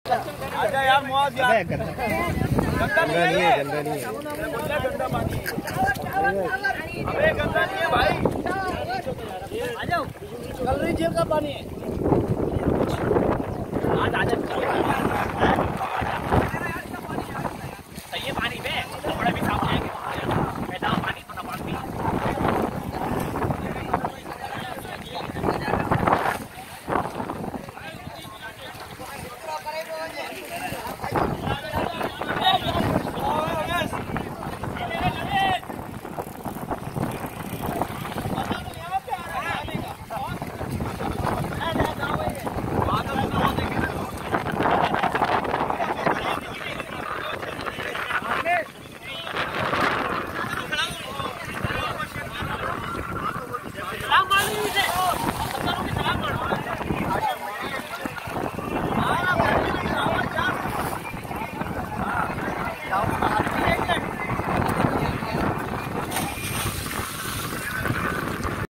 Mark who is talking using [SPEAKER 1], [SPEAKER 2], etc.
[SPEAKER 1] आजा यार मौज यार। गंदा नहीं है, गंदा नहीं है, गंदा पानी अबे गंदा नहीं है भाई। आ जाओ, कल रही जेल का पानी है। आज आ जाओ।